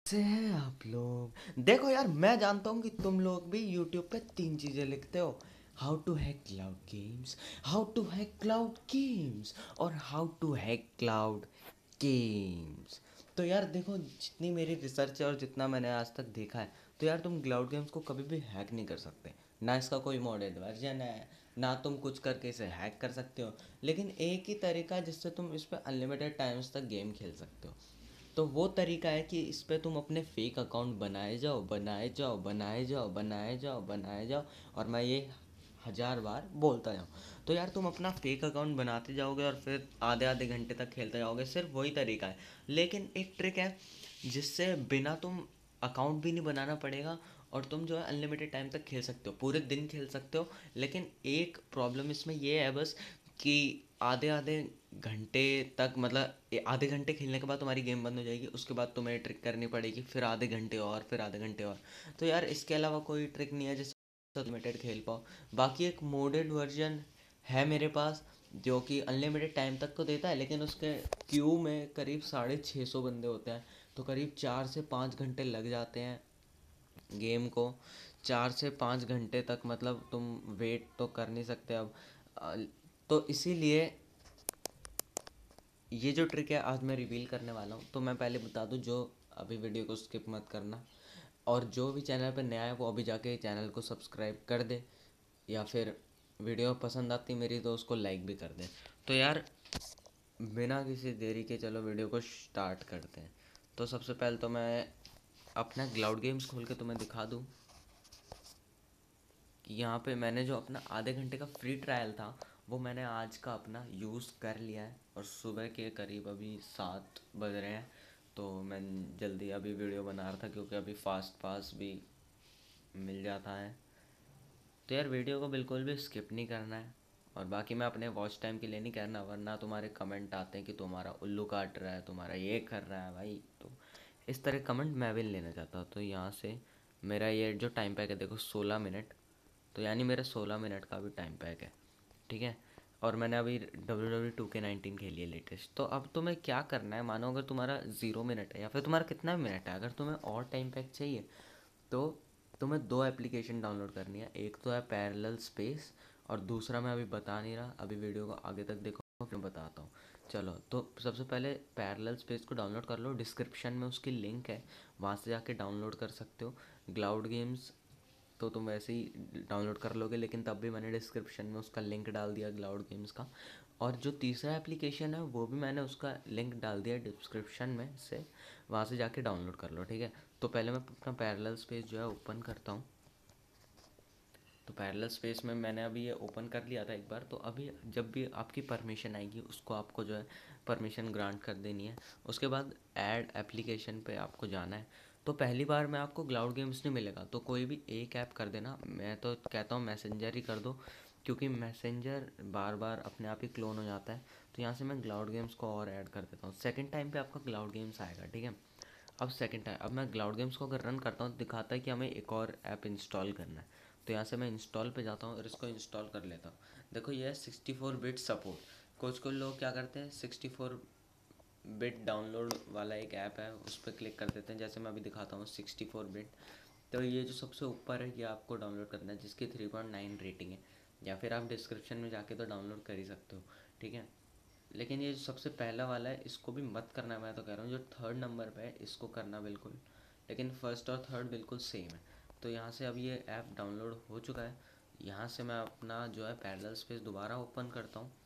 से हैं आप लोग। देखो यार, मैं जानता हूँ कि तुम लोग भी यूट्यूब पे तीन चीज़ें लिखते हो: how to hack cloud games, how to hack cloud games और how to hack cloud games. तो यार देखो, जितनी मेरी रिसर्च है और जितना मैंने आज तक देखा है, तो यार तुम क्लाउड गेम्स को कभी भी हैक नहीं कर सकते। ना इसका कोई मॉडेड वर्जन है, ना तुम कुछ करके इसे हैक कर सकते हो। लेकिन एक ही तरीका है जिससे तुम इस पर अनलिमिटेड टाइम्स तक गेम खेल सकते हो। तो वो तरीका है कि इस पे तुम अपने फेक अकाउंट बनाए जाओ, बनाए जाओ, बनाए जाओ, बनाए जाओ, बनाए जाओ, और मैं ये 1000 बार बोलता जाऊँ। तो यार तुम अपना फेक अकाउंट बनाते जाओगे और फिर आधे आधे घंटे तक खेलते जाओगे। सिर्फ वही तरीका है। लेकिन एक ट्रिक है जिससे बिना तुम अकाउंट भी नहीं बनाना पड़ेगा और तुम जो है अनलिमिटेड टाइम तक खेल सकते हो, पूरे दिन खेल सकते हो। लेकिन एक प्रॉब्लम इसमें ये है बस कि आधे आधे घंटे तक, मतलब आधे घंटे खेलने के बाद तुम्हारी गेम बंद हो जाएगी। उसके बाद तुम्हें ट्रिक करनी पड़ेगी, फिर आधे घंटे और, फिर आधे घंटे और। तो यार इसके अलावा कोई ट्रिक नहीं है जिससे लिमिटेड खेल पाओ। बाकी एक मोडेड वर्जन है मेरे पास जो कि अनलिमिटेड टाइम तक तो देता है, लेकिन उसके क्यू में करीब 650 बंदे होते हैं। तो करीब 4 से 5 घंटे लग जाते हैं गेम को। 4 से 5 घंटे तक मतलब तुम वेट तो कर नहीं सकते अब। अ, तो इसीलिए ये जो ट्रिक है आज मैं रिवील करने वाला हूँ। तो मैं पहले बता दूँ, जो अभी वीडियो को स्किप मत करना, और जो भी चैनल पर नया है वो अभी जाके चैनल को सब्सक्राइब कर दे, या फिर वीडियो पसंद आती मेरी तो उसको लाइक भी कर दे। तो यार बिना किसी देरी के चलो वीडियो को स्टार्ट करते हैं। तो सबसे पहले तो मैं अपना क्लाउड गेम्स खोल के तुम्हें दिखा दूँ कि यहाँ पे मैंने जो अपना आधे घंटे का फ्री ट्रायल था वो मैंने आज का अपना यूज़ कर लिया है। और सुबह के करीब अभी 7 बज रहे हैं। तो मैं जल्दी अभी वीडियो बना रहा था क्योंकि अभी फास्ट पास भी मिल जाता है। तो यार वीडियो को बिल्कुल भी स्किप नहीं करना है। और बाकी मैं अपने वॉच टाइम के लिए नहीं कहना, वरना तुम्हारे कमेंट आते हैं कि तुम्हारा उल्लू काट रहा है, तुम्हारा ये कर रहा है भाई। तो इस तरह कमेंट मैं भी नहीं लेना चाहता। तो यहाँ से मेरा ये जो टाइम पैक है देखो, 16 मिनट। तो यानी मेरा 16 मिनट का भी टाइम पैक है, ठीक है। और मैंने अभी WWE 2K19 खेली है लेटेस्ट। तो अब तुम्हें क्या करना है, मानो अगर तुम्हारा 0 मिनट है या फिर तुम्हारा कितना मिनट है, अगर तुम्हें और टाइम पैक चाहिए तो तुम्हें दो एप्लीकेशन डाउनलोड करनी है। एक तो है पैरेलल स्पेस, और दूसरा मैं अभी बता नहीं रहा, अभी वीडियो को आगे तक देखो फिर बताता हूँ। चलो, तो सबसे पहले पैरेलल स्पेस को डाउनलोड कर लो। डिस्क्रिप्शन में उसकी लिंक है, वहाँ से जाके डाउनलोड कर सकते हो। क्लाउड गेम्स तो तुम वैसे ही डाउनलोड कर लोगे, लेकिन तब भी मैंने डिस्क्रिप्शन में उसका लिंक डाल दिया क्लाउड गेम्स का। और जो तीसरा एप्लीकेशन है वो भी मैंने उसका लिंक डाल दिया डिस्क्रिप्शन में से, वहाँ से जाके डाउनलोड कर लो, ठीक है। तो पहले मैं अपना पैरेलल स्पेस जो है ओपन करता हूँ। तो पैरेलल स्पेस में मैंने अभी ये ओपन कर लिया था एक बार। तो अभी जब भी आपकी परमिशन आएगी उसको आपको जो है परमिशन ग्रांट कर देनी है। उसके बाद ऐड एप्लीकेशन पे आपको जाना है। तो पहली बार में आपको क्लाउड गेम्स नहीं मिलेगा, तो कोई भी एक ऐप कर देना। मैं तो कहता हूँ मैसेंजर ही कर दो, क्योंकि मैसेंजर बार बार अपने आप ही क्लोन हो जाता है। तो यहाँ से मैं क्लाउड गेम्स को और ऐड कर देता हूँ। सेकंड टाइम पे आपका क्लाउड गेम्स आएगा, ठीक है। अब सेकंड टाइम अब मैं क्लाउड गेम्स को अगर रन करता हूँ तो दिखाता है कि हमें एक और ऐप इंस्टॉल करना है। तो यहाँ से मैं इंस्टॉल पे जाता हूँ और इसको इंस्टॉल कर लेता हूँ। देखो ये है 64 बिट सपोर्ट। कुछ कुछ लोग क्या करते हैं, 64 बिट डाउनलोड वाला एक ऐप है उस पर क्लिक कर देते हैं। जैसे मैं अभी दिखाता हूँ 64 बिट। तो ये जो सबसे ऊपर है ये आपको डाउनलोड करना है, जिसकी 3.9 रेटिंग है। या फिर आप डिस्क्रिप्शन में जाके तो डाउनलोड कर ही सकते हो, ठीक है। लेकिन ये जो सबसे पहला वाला है इसको भी मत करना, मैं तो कह रहा हूँ। जो थर्ड नंबर पे है इसको करना बिल्कुल। लेकिन फर्स्ट और थर्ड बिल्कुल सेम है। तो यहाँ से अब ये ऐप डाउनलोड हो चुका है। यहाँ से मैं अपना जो है पैरेलल स्पेस दोबारा ओपन करता हूँ।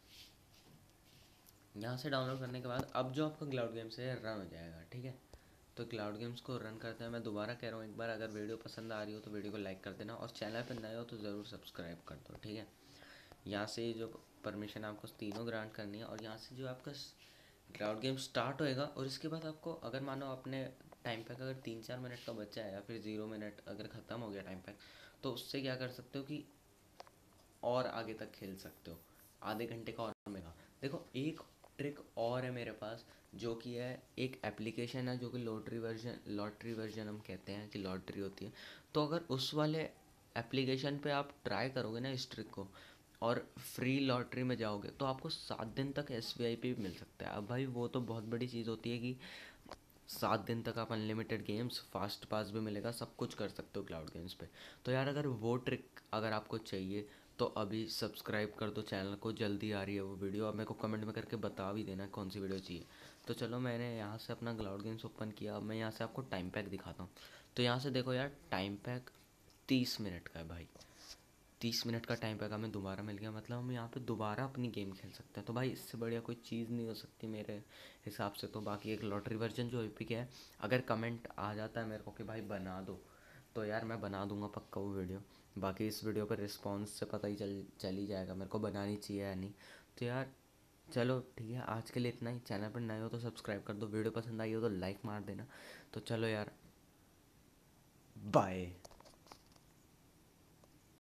यहाँ से डाउनलोड करने के बाद अब जो आपका क्लाउड गेम्स है रन हो जाएगा, ठीक है। तो क्लाउड गेम्स को रन करते हैं। मैं दोबारा कह रहा हूँ एक बार, अगर वीडियो पसंद आ रही हो तो वीडियो को लाइक कर देना, और चैनल पर नए हो तो ज़रूर सब्सक्राइब कर दो, ठीक है। यहाँ से जो परमिशन आपको तीनों ग्रांट करनी है, और यहाँ से जो आपका क्लाउड गेम स्टार्ट होएगा। और इसके बाद आपको अगर मानो अपने टाइम पैक अगर 3-4 मिनट का बचा है, या फिर 0 मिनट अगर ख़त्म हो गया टाइम पैक, तो उससे क्या कर सकते हो कि और आगे तक खेल सकते हो। आधे घंटे का और मिलेगा। देखो एक ट्रिक और है मेरे पास, जो कि है एक एप्लीकेशन है जो कि लॉटरी वर्जन हम कहते हैं कि लॉटरी होती है। तो अगर उस वाले एप्लीकेशन पे आप ट्राई करोगे ना इस ट्रिक को, और फ्री लॉटरी में जाओगे, तो आपको 7 दिन तक SVIP भी मिल सकता है। अब भाई वो तो बहुत बड़ी चीज़ होती है कि 7 दिन तक आप अनलिमिटेड गेम्स, फास्ट पास भी मिलेगा, सब कुछ कर सकते हो क्लाउड गेम्स पे। तो यार अगर वो ट्रिक अगर आपको चाहिए तो अभी सब्सक्राइब कर दो चैनल को, जल्दी आ रही है वो वीडियो। अब मेरे को कमेंट में करके बता भी देना कौन सी वीडियो चाहिए। तो चलो मैंने यहाँ से अपना क्लाउड गेम्स ओपन किया। अब मैं यहाँ से आपको टाइम पैक दिखाता हूँ। तो यहाँ से देखो यार, टाइम पैक 30 मिनट का है भाई। 30 मिनट का टाइम पैक हमें दोबारा मिल गया, मतलब हम यहाँ पे दोबारा अपनी गेम खेल सकते हैं। तो भाई इससे बढ़िया कोई चीज़ नहीं हो सकती मेरे हिसाब से। तो बाकी एक लॉटरी वर्जन जो एपिक है, अगर कमेंट आ जाता है मेरे को कि भाई बना दो, तो यार मैं बना दूंगा पक्का वो वीडियो। बाकी इस वीडियो पर रिस्पॉन्स से पता ही चल ही जाएगा मेरे को बनानी चाहिए या नहीं। तो यार चलो ठीक है, आज के लिए इतना ही। चैनल पर नए हो तो सब्सक्राइब कर दो, वीडियो पसंद आई हो तो लाइक मार देना। तो चलो यार, बाय।